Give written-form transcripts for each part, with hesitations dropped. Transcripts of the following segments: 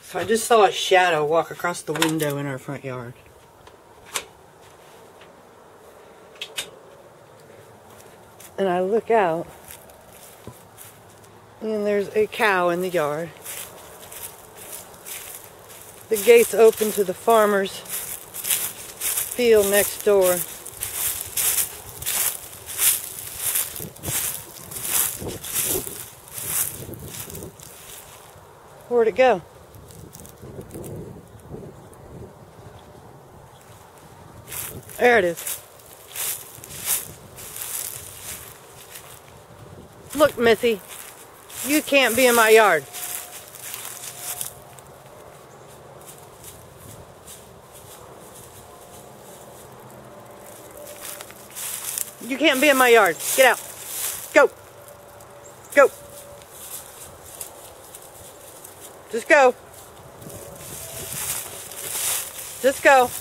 So I just saw a shadow walk across the window in our front yard. And I look out, and there's a cow in the yard. The gate's open to the farmer's field next door. Where'd it go? There it is. Look, Missy, you can't be in my yard. You can't be in my yard. Get out. Go. Go. Just go. Just go.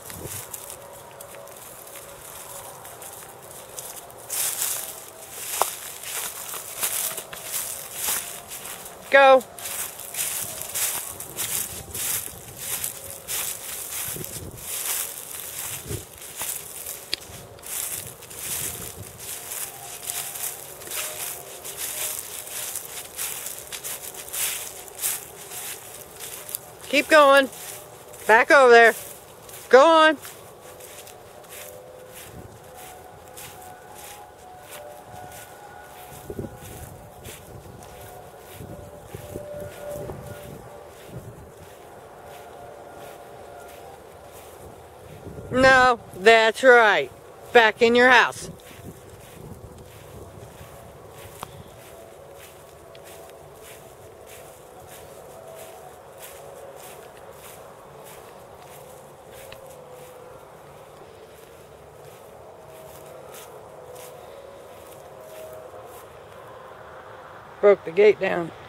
Go. Keep going. Back over there. Go on. No, that's right. Back in your house. Broke the gate down.